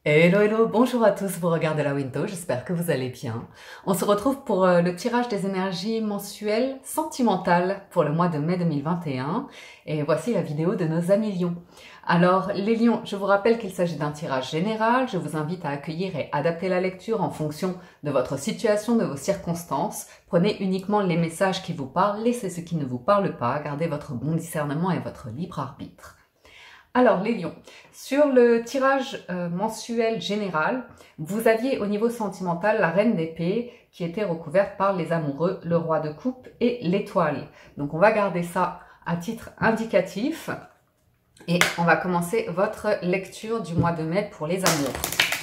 Hello, hello, bonjour à tous, vous regardez la Window, j'espère que vous allez bien. On se retrouve pour le tirage des énergies mensuelles sentimentales pour le mois de mai 2021. Et voici la vidéo de nos amis lions. Alors, les lions, je vous rappelle qu'il s'agit d'un tirage général. Je vous invite à accueillir et adapter la lecture en fonction de votre situation, de vos circonstances. Prenez uniquement les messages qui vous parlent, laissez ce qui ne vous parle pas, gardez votre bon discernement et votre libre arbitre. Alors les lions, sur le tirage mensuel général, vous aviez au niveau sentimental la reine d'épée qui était recouverte par les amoureux, le roi de coupe et l'étoile. Donc on va garder ça à titre indicatif et on va commencer votre lecture du mois de mai pour les amours.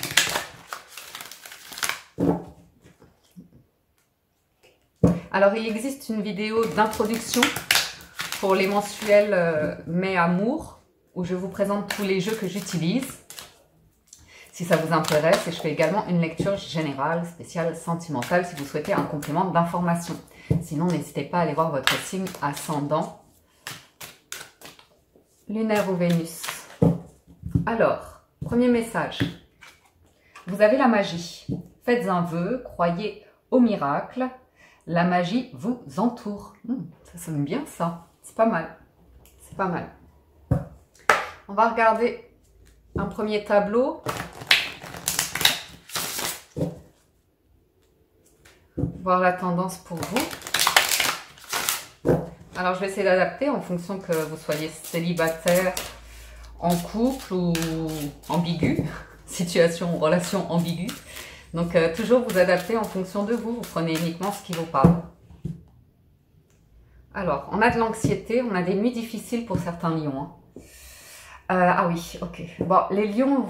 Alors il existe une vidéo d'introduction pour les mensuels mai amour, où je vous présente tous les jeux que j'utilise, si ça vous intéresse. Et je fais également une lecture générale, spéciale, sentimentale, si vous souhaitez un complément d'information. Sinon, n'hésitez pas à aller voir votre signe ascendant, lunaire ou Vénus. Alors, premier message. Vous avez la magie. Faites un vœu, croyez au miracle. La magie vous entoure. Ça sonne bien ça. C'est pas mal. C'est pas mal. On va regarder un premier tableau. Voir la tendance pour vous. Alors, je vais essayer d'adapter en fonction que vous soyez célibataire, en couple ou ambigu. Situation ou relation ambiguë. Donc, toujours vous adapter en fonction de vous. Vous prenez uniquement ce qui vous parle. Alors, on a de l'anxiété, on a des nuits difficiles pour certains lions, hein. Ah oui, ok. Bon, les lions,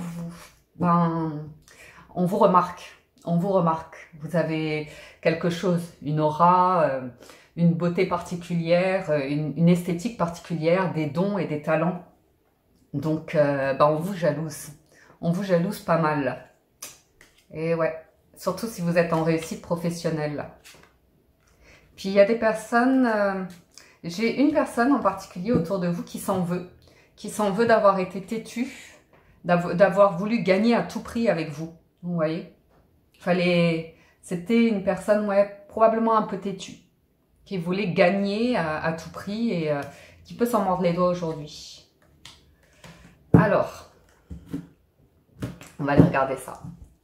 on vous remarque. On vous remarque. Vous avez quelque chose, une aura, une beauté particulière, une esthétique particulière, des dons et des talents. Donc, on vous jalouse. On vous jalouse pas mal. Et ouais, surtout si vous êtes en réussite professionnelle. Puis, il y a des personnes... j'ai une personne en particulier autour de vous qui s'en veut. Qui s'en veut d'avoir été têtu, d'avoir voulu gagner à tout prix avec vous. Vous voyez, c'était une personne, ouais, probablement un peu têtue, qui voulait gagner à tout prix et qui peut s'en mordre les doigts aujourd'hui. Alors, on va aller regarder ça.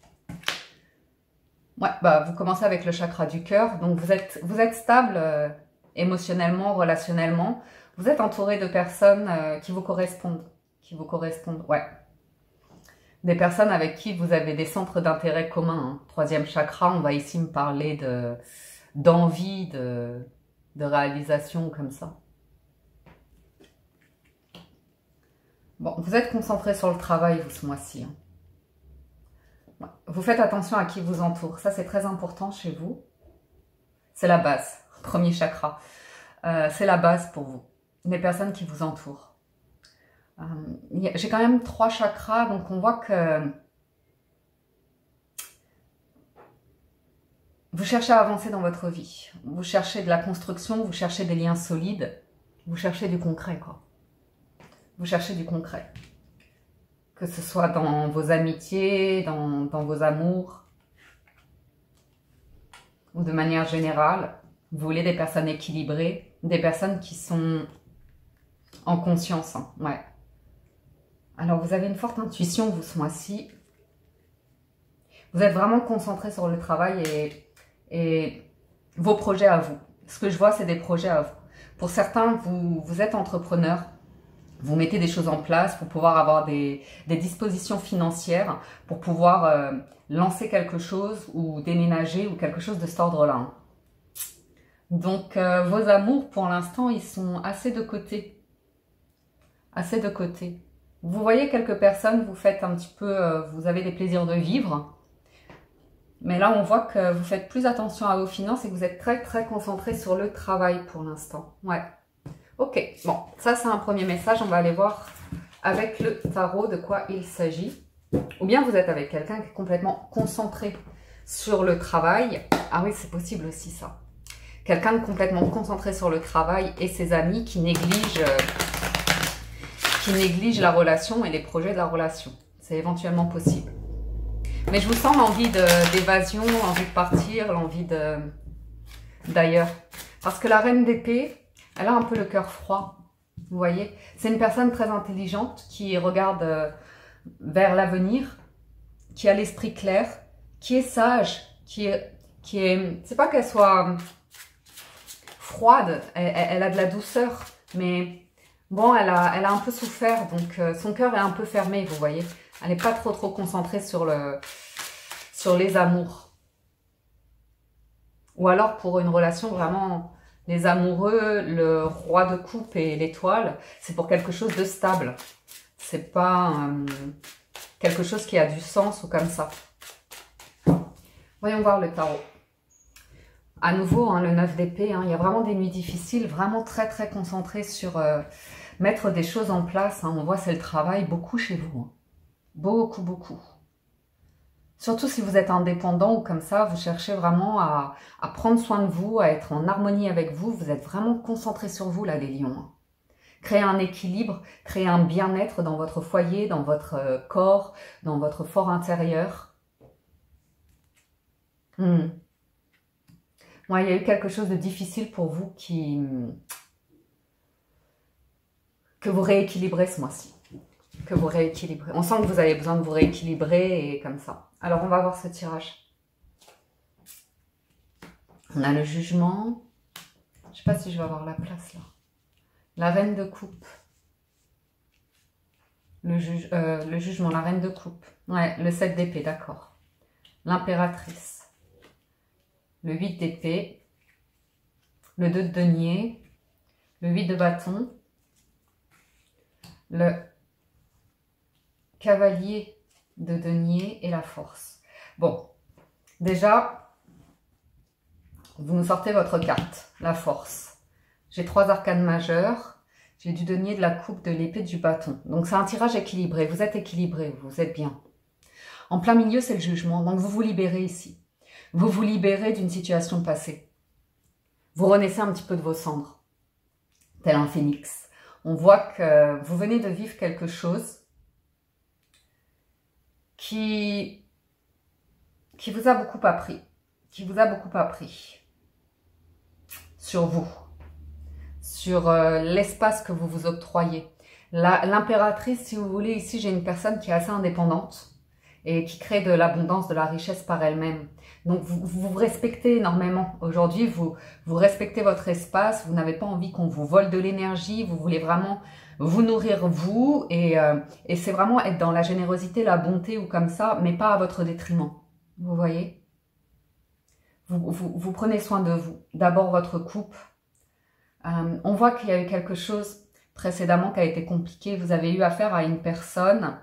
Ouais, vous commencez avec le chakra du cœur, donc vous êtes stable émotionnellement, relationnellement. Vous êtes entouré de personnes qui vous correspondent. Ouais. Des personnes avec qui vous avez des centres d'intérêt communs. Hein. Troisième chakra, on va ici me parler d'envie, de réalisation comme ça. Bon, vous êtes concentré sur le travail, vous, ce mois-ci. Hein. Ouais. Vous faites attention à qui vous entoure. Ça, c'est très important chez vous. C'est la base. Premier chakra. C'est la base pour vous. Les personnes qui vous entourent. J'ai quand même 3 chakras, donc on voit que vous cherchez à avancer dans votre vie. Vous cherchez de la construction, vous cherchez des liens solides, vous cherchez du concret, quoi. Vous cherchez du concret. Que ce soit dans vos amitiés, dans vos amours, ou de manière générale. Vous voulez des personnes équilibrées, des personnes qui sont en conscience, hein, ouais. Alors, vous avez une forte intuition, vous, ce mois-ci. Vous êtes vraiment concentré sur le travail et vos projets à vous. Ce que je vois, c'est des projets à vous. Pour certains, vous êtes entrepreneur. Vous mettez des choses en place pour pouvoir avoir des dispositions financières, pour pouvoir lancer quelque chose ou déménager ou quelque chose de cet ordre-là. Hein. Donc, vos amours, pour l'instant, ils sont assez de côté. Assez de côté. Vous voyez quelques personnes, vous faites un petit peu, vous avez des plaisirs de vivre. Mais là, on voit que vous faites plus attention à vos finances et que vous êtes très, très concentré sur le travail pour l'instant. Ouais. Ok, bon, ça, c'est un premier message. On va aller voir avec le tarot de quoi il s'agit. Ou bien vous êtes avec quelqu'un qui est complètement concentré sur le travail. Ah oui, c'est possible aussi, ça. Quelqu'un de complètement concentré sur le travail et ses amis qui néglige la relation et les projets de la relation. C'est éventuellement possible. Mais je vous sens l'envie d'évasion, l'envie de partir, l'envie d'ailleurs. Parce que la reine d'épée, elle a un peu le cœur froid. Vous voyez, c'est une personne très intelligente qui regarde vers l'avenir, qui a l'esprit clair, qui est sage, c'est pas qu'elle soit froide, elle a de la douceur, mais bon, elle a un peu souffert, donc son cœur est un peu fermé, vous voyez. Elle n'est pas trop concentrée sur les amours. Ou alors pour une relation vraiment, les amoureux, le roi de coupe et l'étoile, c'est pour quelque chose de stable. C'est pas quelque chose qui a du sens ou comme ça. Voyons voir le tarot. À nouveau, hein, le 9 d'épée, hein, il y a vraiment des nuits difficiles, vraiment très concentrées sur mettre des choses en place. Hein. On voit c'est le travail, beaucoup chez vous. Hein. Beaucoup. Surtout si vous êtes indépendant ou comme ça, vous cherchez vraiment à prendre soin de vous, à être en harmonie avec vous. Vous êtes vraiment concentré sur vous, là, les lions. Hein. Créer un équilibre, créer un bien-être dans votre foyer, dans votre corps, dans votre fort intérieur. Ouais, il y a eu quelque chose de difficile pour vous que vous rééquilibrez ce mois-ci. Que vous rééquilibrez. On sent que vous avez besoin de vous rééquilibrer et comme ça. Alors, on va voir ce tirage. On a le jugement. Je ne sais pas si je vais avoir la place là. La reine de coupe. Le jugement, la reine de coupe. Ouais, le 7 d'épée, d'accord. L'impératrice. Le 8 d'épée. Le 2 de denier. Le 8 de bâton. Le cavalier de denier et la force. Bon, déjà, vous nous sortez votre carte, la force. J'ai 3 arcanes majeures, j'ai du denier, de la coupe, de l'épée, du bâton. Donc c'est un tirage équilibré, vous êtes équilibré, vous êtes bien. En plein milieu, c'est le jugement, donc vous vous libérez ici. Vous vous libérez d'une situation passée. Vous renaissez un petit peu de vos cendres, tel un phénix. On voit que vous venez de vivre quelque chose qui vous a beaucoup appris, sur vous, sur l'espace que vous vous octroyez. L'impératrice, si vous voulez, ici j'ai une personne qui est assez indépendante et qui crée de l'abondance, de la richesse par elle-même. Donc vous vous respectez énormément. Aujourd'hui, vous respectez votre espace, vous n'avez pas envie qu'on vous vole de l'énergie, vous voulez vraiment vous nourrir vous et c'est vraiment être dans la générosité, la bonté ou comme ça, mais pas à votre détriment. Vous voyez, vous prenez soin de vous. D'abord votre couple. On voit qu'il y a eu quelque chose précédemment qui a été compliqué. Vous avez eu affaire à une personne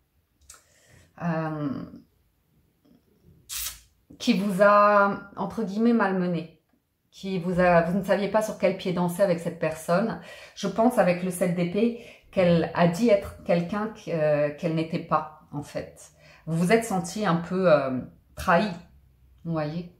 qui vous a, entre guillemets, malmené. Vous ne saviez pas sur quel pied danser avec cette personne. Je pense avec le 7 d'épée qu'elle a dit être quelqu'un qu'elle n'était pas, en fait. Vous vous êtes senti un peu trahi, vous voyez.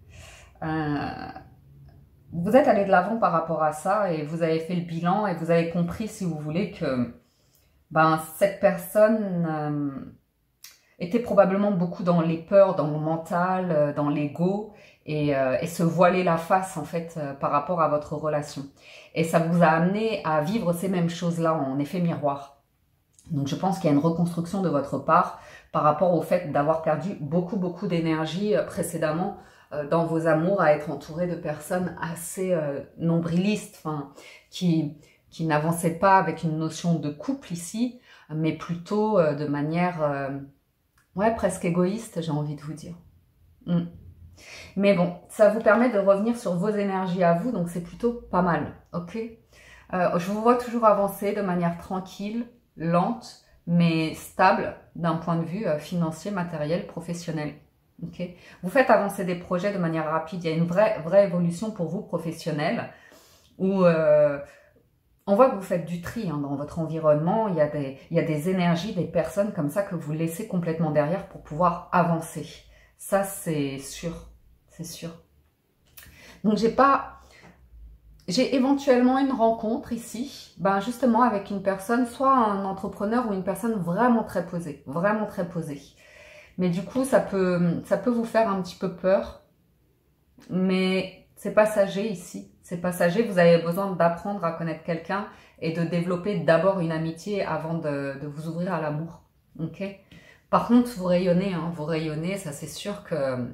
Vous êtes allé de l'avant par rapport à ça et vous avez fait le bilan et vous avez compris, si vous voulez, que cette personne était probablement beaucoup dans les peurs, dans le mental, dans l'ego et se voiler la face en fait par rapport à votre relation. Et ça vous a amené à vivre ces mêmes choses-là en effet miroir. Donc je pense qu'il y a une reconstruction de votre part par rapport au fait d'avoir perdu beaucoup d'énergie précédemment dans vos amours, à être entouré de personnes assez nombrilistes, qui n'avançaient pas avec une notion de couple ici, mais plutôt de manière ouais, presque égoïste, j'ai envie de vous dire. Mais bon, ça vous permet de revenir sur vos énergies à vous, donc c'est plutôt pas mal, ok. Je vous vois toujours avancer de manière tranquille, lente, mais stable d'un point de vue financier, matériel, professionnel. Okay. Vous faites avancer des projets de manière rapide, il y a une vraie évolution pour vous professionnelle, où on voit que vous faites du tri hein, dans votre environnement, il y a des énergies, des personnes comme ça que vous laissez complètement derrière pour pouvoir avancer. Ça, c'est sûr, c'est sûr. Donc, j'ai éventuellement une rencontre ici, justement avec une personne, soit un entrepreneur ou une personne vraiment très posée, Mais du coup, ça peut vous faire un petit peu peur. Mais c'est passager ici. C'est passager. Vous avez besoin d'apprendre à connaître quelqu'un et de développer d'abord une amitié avant de vous ouvrir à l'amour. Ok? Par contre, vous rayonnez, hein, vous rayonnez, ça c'est sûr que...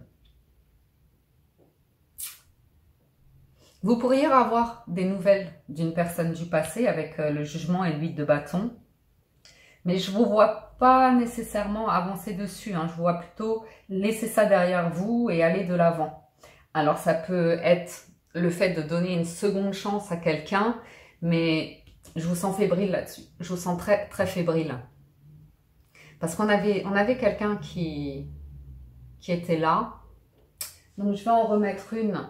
Vous pourriez avoir des nouvelles d'une personne du passé avec le jugement et l'huile de bâton. Mais je ne vous vois pas nécessairement avancer dessus. Hein. Je vous vois plutôt laisser ça derrière vous et aller de l'avant. Alors ça peut être le fait de donner une seconde chance à quelqu'un, mais je vous sens fébrile là-dessus. Je vous sens très, très fébrile. Parce qu'on avait quelqu'un qui était là. Donc je vais en remettre une.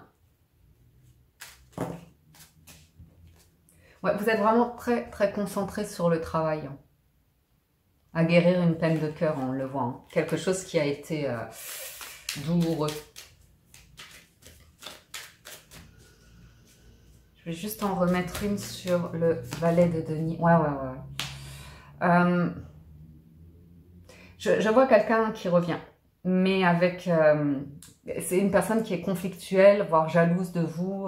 Ouais, vous êtes vraiment très, très concentré sur le travail. Hein. À guérir une peine de cœur, on le voit. Hein. Quelque chose qui a été douloureux. Je vais juste en remettre une sur le valet de denier. Ouais. Je vois quelqu'un qui revient. Mais avec... c'est une personne qui est conflictuelle, voire jalouse de vous.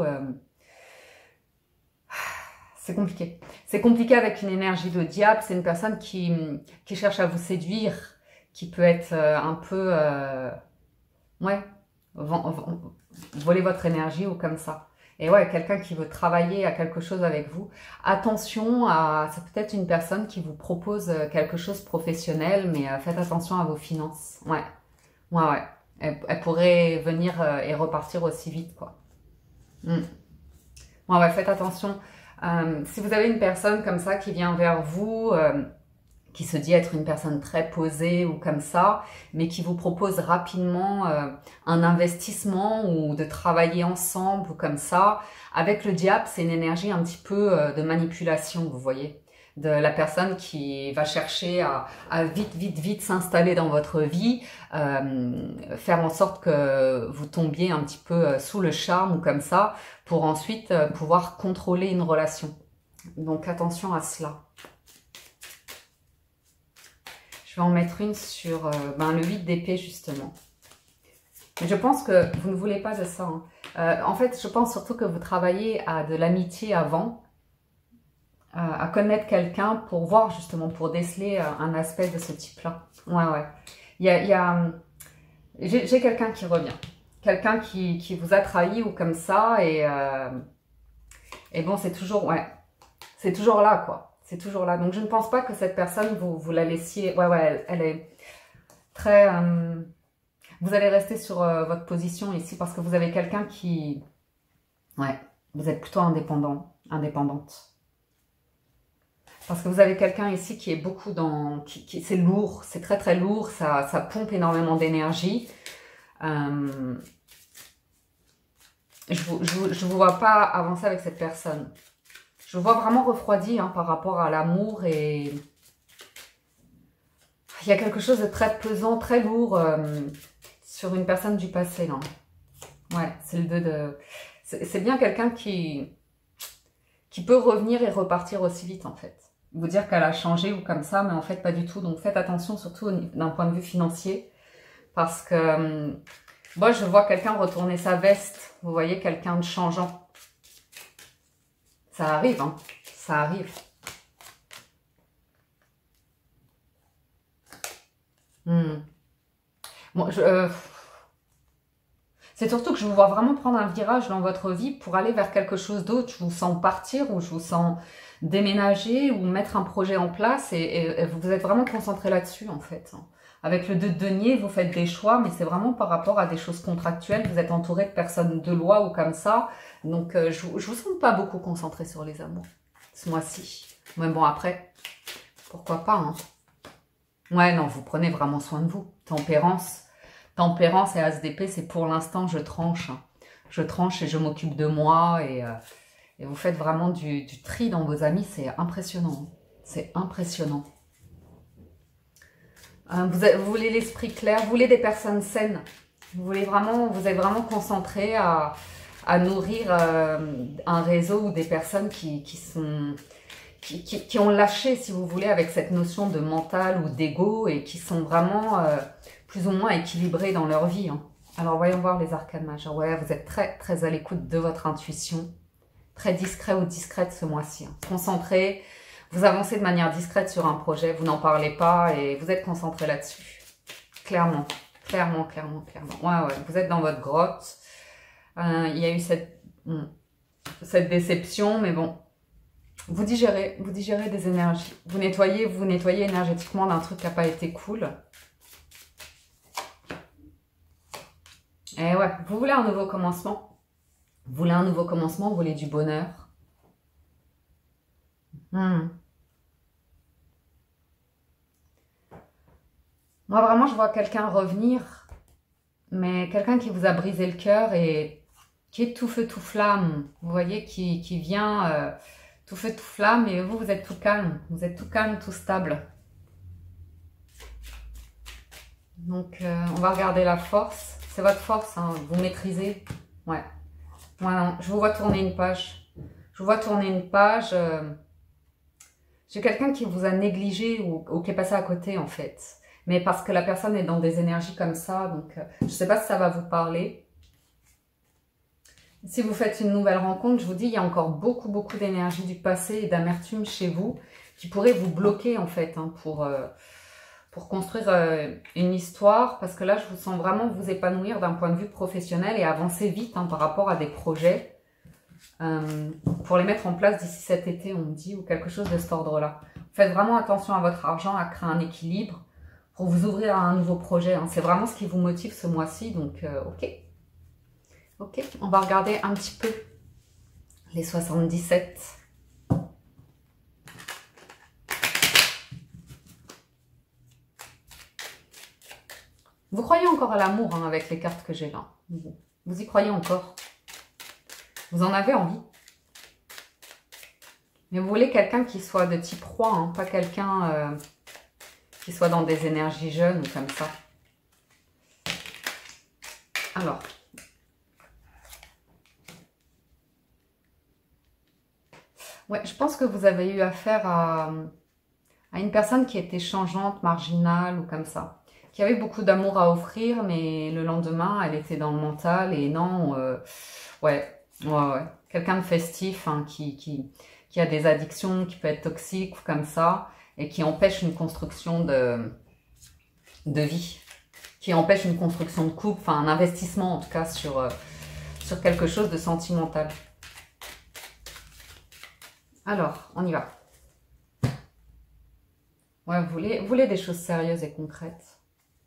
C'est compliqué. C'est compliqué avec une énergie de diable. C'est une personne qui cherche à vous séduire, qui peut être un peu... ouais, voler votre énergie ou comme ça. Et ouais, quelqu'un qui veut travailler à quelque chose avec vous. Attention, c'est peut-être une personne qui vous propose quelque chose de professionnel, mais faites attention à vos finances. Ouais. Elle pourrait venir et repartir aussi vite, quoi. Ouais, faites attention. Si vous avez une personne comme ça qui vient vers vous, qui se dit être une personne très posée ou comme ça, mais qui vous propose rapidement un investissement ou de travailler ensemble ou comme ça, avec le diable, c'est une énergie un petit peu de manipulation, vous voyez, de la personne qui va chercher à vite s'installer dans votre vie, faire en sorte que vous tombiez un petit peu sous le charme ou comme ça, pour ensuite pouvoir contrôler une relation. Donc attention à cela. Je vais en mettre une sur le 8 d'épée justement. Mais je pense que vous ne voulez pas de ça. Hein. En fait, je pense surtout que vous travaillez à de l'amitié avant, à connaître quelqu'un pour voir justement, pour déceler un aspect de ce type-là. Ouais. J'ai quelqu'un qui revient. Quelqu'un qui vous a trahi ou comme ça. Et bon, c'est toujours, c'est toujours là, quoi. C'est toujours là. Donc, je ne pense pas que cette personne, vous la laissiez... Ouais, elle est très... vous allez rester sur votre position ici parce que vous avez quelqu'un qui... Ouais, vous êtes plutôt indépendante. Parce que vous avez quelqu'un ici qui est beaucoup dans... c'est lourd, c'est très très lourd, ça pompe énormément d'énergie. Je vous vois pas avancer avec cette personne. Je vous vois vraiment refroidi par rapport à l'amour et... Il y a quelque chose de très pesant, très lourd sur une personne du passé. Là. Ouais, c'est le 2 de... C'est bien quelqu'un qui peut revenir et repartir aussi vite en fait. Vous dire qu'elle a changé ou comme ça, mais en fait pas du tout. Donc faites attention surtout d'un point de vue financier. Parce que moi je vois quelqu'un retourner sa veste. Vous voyez, quelqu'un de changeant. Ça arrive, hein. Ça arrive. Bon, c'est surtout que je vous vois vraiment prendre un virage dans votre vie pour aller vers quelque chose d'autre. Je vous sens partir ou je vous sens déménager ou mettre un projet en place et vous êtes vraiment concentré là-dessus en fait. Avec le 2 de denier, vous faites des choix, mais c'est vraiment par rapport à des choses contractuelles. Vous êtes entouré de personnes de loi ou comme ça. Donc, je vous sens pas beaucoup concentré sur les amours ce mois-ci. Mais bon, après, pourquoi pas, hein. Ouais, non, vous prenez vraiment soin de vous. Tempérance et as d'épée, c'est pour l'instant, je tranche. Hein. Je tranche et je m'occupe de moi. Et vous faites vraiment du tri dans vos amis. C'est impressionnant. Hein. C'est impressionnant. Vous voulez l'esprit clair, vous voulez des personnes saines. Vous êtes vraiment concentré à nourrir un réseau ou des personnes qui ont lâché, si vous voulez, avec cette notion de mental ou d'ego et qui sont vraiment plus ou moins équilibrés dans leur vie. Hein. Alors, voyons voir les arcanes majeures. Ouais, vous êtes très, très à l'écoute de votre intuition. Très discret ou discrète ce mois-ci. Hein. Concentré, vous avancez de manière discrète sur un projet, vous n'en parlez pas et vous êtes concentré là-dessus. Clairement, clairement, clairement, clairement. Ouais, ouais, vous êtes dans votre grotte. Il y a eu cette déception, mais bon. Vous digérez des énergies. Vous nettoyez énergétiquement d'un truc qui n'a pas été cool. Et ouais, vous voulez un nouveau commencement. Vous voulez un nouveau commencement, vous voulez du bonheur. Moi, vraiment, je vois quelqu'un revenir, mais quelqu'un qui vous a brisé le cœur et qui est tout feu, tout flamme. Vous voyez, qui vient tout feu, tout flamme, et vous, vous êtes tout calme. Vous êtes tout calme, tout stable. Donc, on va regarder la force. C'est votre force, hein, vous maîtrisez. Ouais. Voilà, je vous vois tourner une page. Je vous vois tourner une page. J'ai quelqu'un qui vous a négligé ou qui est passé à côté, en fait. Mais parce que la personne est dans des énergies comme ça. Donc, je ne sais pas si ça va vous parler. Si vous faites une nouvelle rencontre, je vous dis, il y a encore beaucoup, beaucoup d'énergie du passé et d'amertume chez vous qui pourrait vous bloquer, en fait, hein, pour construire une histoire. Parce que là, je vous sens vraiment vous épanouir d'un point de vue professionnel et avancer vite hein, par rapport à des projets. Pour les mettre en place d'ici cet été, on me dit, ou quelque chose de cet ordre-là. Faites vraiment attention à votre argent, à créer un équilibre pour vous ouvrir à un nouveau projet. Hein. C'est vraiment ce qui vous motive ce mois-ci, donc ok. Ok, on va regarder un petit peu les 77. Vous croyez encore à l'amour hein, avec les cartes que j'ai là. Vous y croyez encore. Vous en avez envie. Mais vous voulez quelqu'un qui soit de type roi, hein, pas quelqu'un qui soit dans des énergies jeunes ou comme ça. Alors. Ouais, je pense que vous avez eu affaire à une personne qui était changeante, marginale ou comme ça. Qui avait beaucoup d'amour à offrir, mais le lendemain, elle était dans le mental et non... ouais. Quelqu'un de festif hein, qui a des addictions, qui peut être toxique ou comme ça, et qui empêche une construction de vie, qui empêche une construction de couple, enfin un investissement en tout cas sur quelque chose de sentimental. Alors, on y va. Ouais, vous voulez des choses sérieuses et concrètes.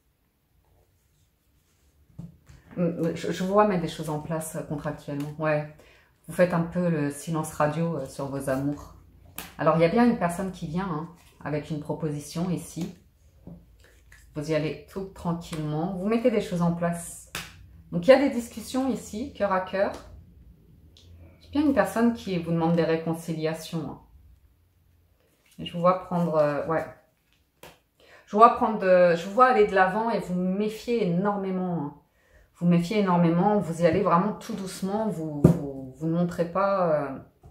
Je vous vois mettre des choses en place contractuellement. Ouais, vous faites un peu le silence radio sur vos amours. Alors, il y a bien une personne qui vient hein, avec une proposition ici. Vous y allez tout tranquillement. Vous mettez des choses en place. Donc, il y a des discussions ici, cœur à cœur. Il y a bien une personne qui vous demande des réconciliations. Hein. Et je vous vois prendre... ouais. Je vous vois aller de l'avant et vous méfiez énormément. Hein. Vous méfiez énormément. Vous y allez vraiment tout doucement. Vous ne montrez pas...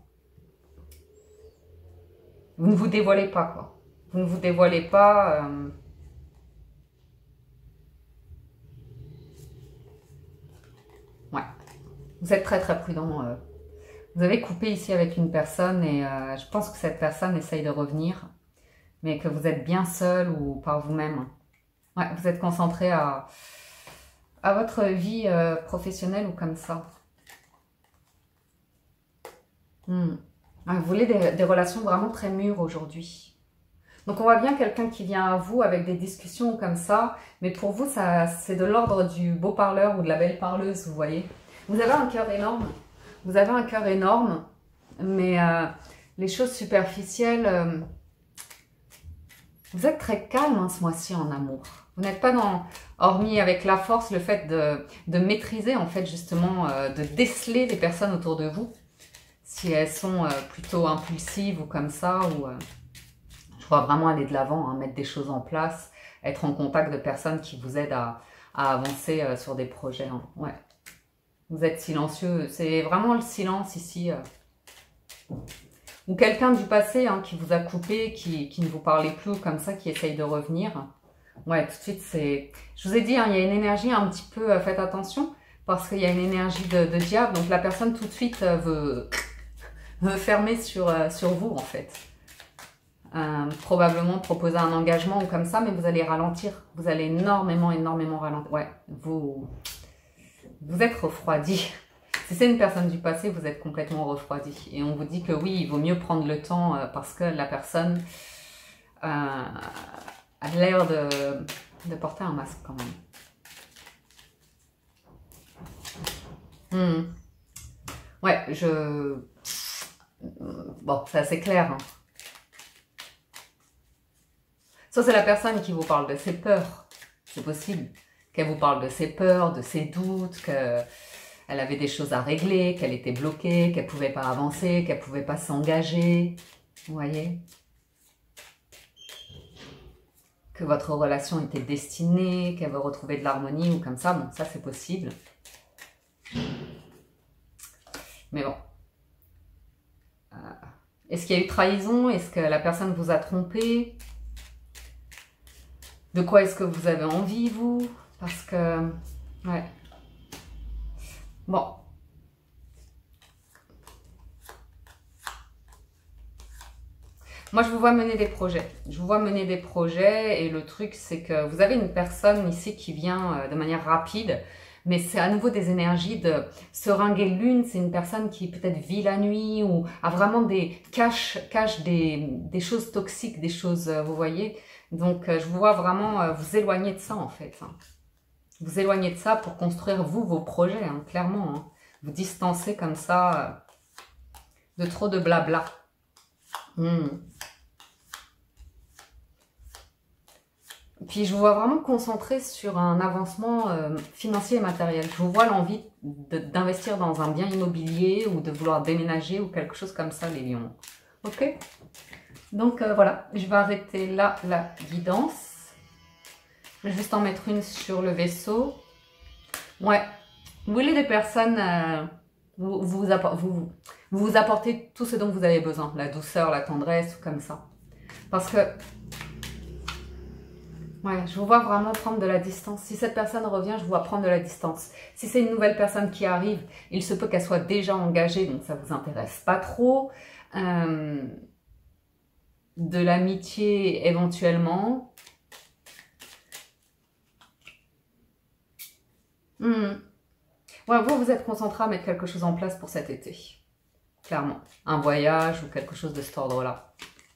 vous ne vous dévoilez pas, quoi. Vous ne vous dévoilez pas... ouais. Vous êtes très, très prudent. Vous avez coupé ici avec une personne et je pense que cette personne essaye de revenir, mais que vous êtes bien seul ou par vous-même. Ouais, vous êtes concentré à votre vie professionnelle ou comme ça. Vous voulez des relations vraiment très mûres aujourd'hui. Donc on voit bien quelqu'un qui vient à vous avec des discussions comme ça, mais pour vous, c'est de l'ordre du beau parleur ou de la belle parleuse, vous voyez. Vous avez un cœur énorme. Vous avez un cœur énorme, mais les choses superficielles, vous êtes très calme hein, ce mois-ci en amour. Vous n'êtes pas dans, hormis avec la force, le fait de maîtriser en fait justement, de déceler les personnes autour de vous, si elles sont plutôt impulsives ou comme ça, ou je vois vraiment aller de l'avant, hein, mettre des choses en place, être en contact de personnes qui vous aident à avancer sur des projets. Hein. Ouais. Vous êtes silencieux, c'est vraiment le silence ici. Ou quelqu'un du passé hein, qui vous a coupé, qui ne vous parlait plus ou comme ça, qui essaye de revenir. Ouais, tout de suite, c'est... Je vous ai dit, hein, il y a une énergie un petit peu... faites attention, parce qu'il y a une énergie de diable. Donc, la personne, tout de suite, veut fermer sur vous, en fait. Probablement proposer un engagement ou comme ça, mais vous allez ralentir. Vous allez énormément ralentir. Ouais, vous êtes refroidi. Si c'est une personne du passé, vous êtes complètement refroidi. Et on vous dit que oui, il vaut mieux prendre le temps parce que la personne a l'air de porter un masque quand même. Ouais, bon, c'est assez clair. Hein. Ça, c'est la personne qui vous parle de ses peurs. C'est possible qu'elle vous parle de ses peurs, de ses doutes, qu'elle avait des choses à régler, qu'elle était bloquée, qu'elle ne pouvait pas avancer, qu'elle ne pouvait pas s'engager. Vous voyez? Que votre relation était destinée, qu'elle veut retrouver de l'harmonie ou comme ça. Bon, ça, c'est possible. Mais bon. Est-ce qu'il y a eu trahison? Est-ce que la personne vous a trompé? De quoi est-ce que vous avez envie, vous? Parce que... Ouais. Bon. Moi, je vous vois mener des projets. Je vous vois mener des projets et le truc, c'est que vous avez une personne ici qui vient de manière rapide, mais c'est à nouveau des énergies de seringuer lune. C'est une personne qui peut-être vit la nuit ou a vraiment cache des choses toxiques, des choses, vous voyez. Donc, je vous vois vraiment vous éloigner de ça, en fait. Hein. Vous éloigner de ça pour construire, vous, vos projets, hein, clairement. Hein. Vous distancer comme ça de trop de blabla. Puis, je vous vois vraiment concentré sur un avancement financier et matériel. Je vous vois l'envie d'investir dans un bien immobilier ou de vouloir déménager ou quelque chose comme ça, les lions. Ok? Donc, voilà. Je vais arrêter là la guidance. Je vais juste en mettre une sur le vaisseau. Ouais. Vous voulez des personnes... vous apportez tout ce dont vous avez besoin. La douceur, la tendresse, ou comme ça. Parce que... Ouais, je vous vois vraiment prendre de la distance. Si cette personne revient, je vous vois prendre de la distance. Si c'est une nouvelle personne qui arrive, il se peut qu'elle soit déjà engagée, donc ça ne vous intéresse pas trop. De l'amitié éventuellement. Ouais, vous êtes concentré à mettre quelque chose en place pour cet été. Clairement. Un voyage ou quelque chose de cet ordre-là.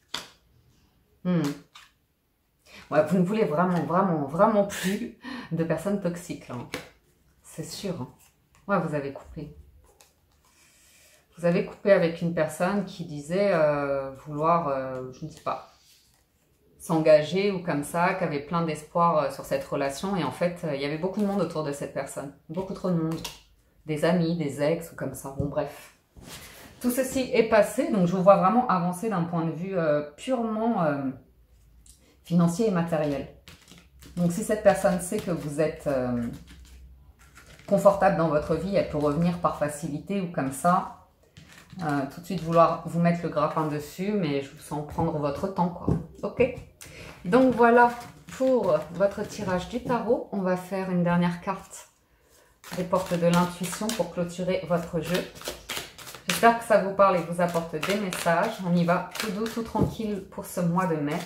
Ouais, vous ne voulez vraiment plus de personnes toxiques. Hein. C'est sûr. Hein. Ouais, vous avez coupé. Vous avez coupé avec une personne qui disait vouloir, je ne sais pas, s'engager ou comme ça, qui avait plein d'espoir sur cette relation. Et en fait, il y avait beaucoup de monde autour de cette personne. Beaucoup trop de monde. Des amis, des ex ou comme ça. Bon, bref. Tout ceci est passé. Donc, je vous vois vraiment avancer d'un point de vue purement financier et matériel. Donc, si cette personne sait que vous êtes confortable dans votre vie, elle peut revenir par facilité ou comme ça. Tout de suite vouloir vous mettre le grappin dessus, mais je vous sens prendre votre temps, quoi. Ok? Donc voilà pour votre tirage du tarot. On va faire une dernière carte des portes de l'intuition pour clôturer votre jeu. J'espère que ça vous parle et vous apporte des messages. On y va tout doux, tout tranquille pour ce mois de mai.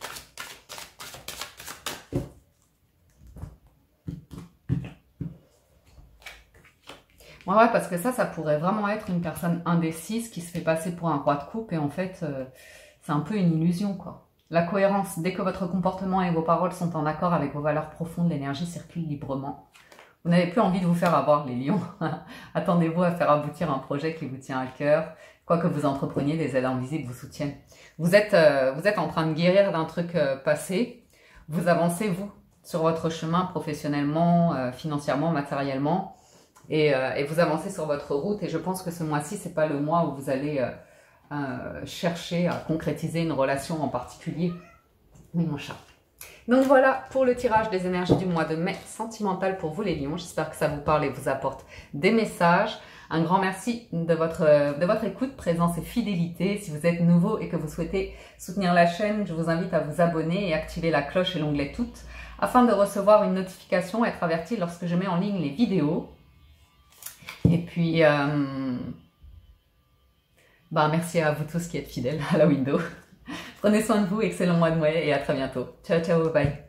Ouais, parce que ça pourrait vraiment être une personne indécise qui se fait passer pour un roi de coupe et en fait, c'est un peu une illusion, quoi. La cohérence, dès que votre comportement et vos paroles sont en accord avec vos valeurs profondes, l'énergie circule librement. Vous n'avez plus envie de vous faire avoir, les lions. Attendez-vous à faire aboutir un projet qui vous tient à cœur. Quoi que vous entrepreniez, des aides invisibles vous soutiennent. Vous êtes en train de guérir d'un truc passé. Vous avancez, vous, sur votre chemin professionnellement, financièrement, matériellement. Et vous avancez sur votre route. Et je pense que ce mois-ci, c'est pas le mois où vous allez chercher à concrétiser une relation en particulier. Oui, mon chat. Donc voilà pour le tirage des énergies du mois de mai sentimental pour vous les lions. J'espère que ça vous parle et vous apporte des messages. Un grand merci de votre écoute, présence et fidélité. Si vous êtes nouveau et que vous souhaitez soutenir la chaîne, je vous invite à vous abonner et activer la cloche et l'onglet toutes afin de recevoir une notification, être averti lorsque je mets en ligne les vidéos. Et puis, merci à vous tous qui êtes fidèles à la window. Prenez soin de vous, excellent mois de mai et à très bientôt. Ciao, ciao, bye.